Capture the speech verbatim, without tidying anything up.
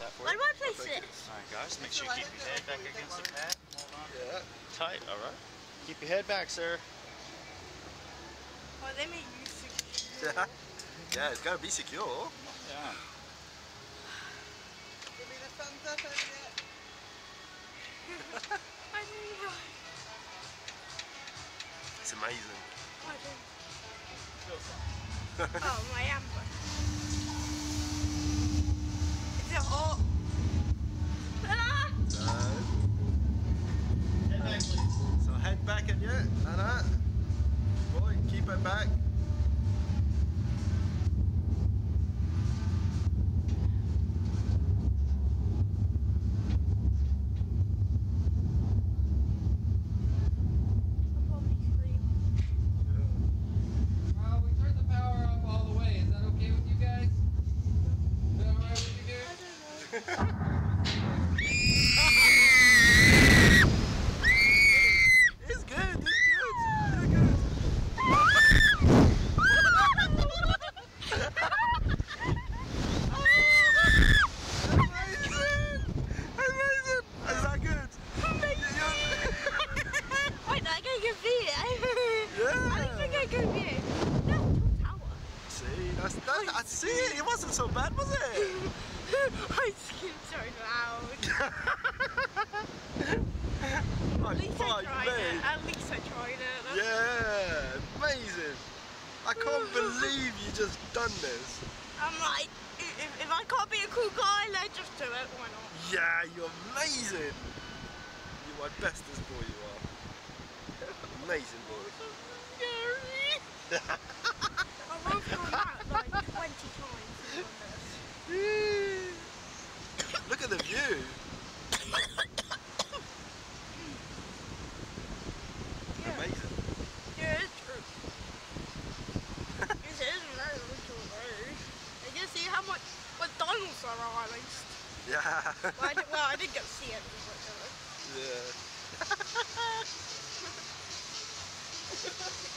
that for Where you. do I place it? Alright guys, make sure you keep your head back against the pad. Hold on. Yeah. Tight, alright. Keep your head back, sir. Oh, they make you secure. Yeah. Yeah, it's gotta be secure. Yeah. Give me the thumbs up over there. I know. It's amazing. I don't. Oh, my amber. Is it hot? Ah! So, so head back at you, Anna. Boy, keep it back. It's good, it's good. You're good. Amazing! Amazing! Is that good? Wait, I can give you it. Yeah. I think I can give you it. No, tower. See, that's that. I see it. It wasn't so bad, was it? I screamed so loud. Like, At least I fuck tried me. it. At least I tried it. Yeah, amazing. I can't believe you just done this. I'm like, if, if I can't be a cool guy, let's just do it. Why not? Yeah, you're amazing. You're my bestest boy, you are. Amazing boy. Scary. I've already gone out like twenty times on this. Look at the view. Yeah. Amazing. Yeah, it's true. This is very little road. And you see how much what dinosaur are at least. Yeah. Well, I, did, well, I didn't get to see any, but uh, Yeah.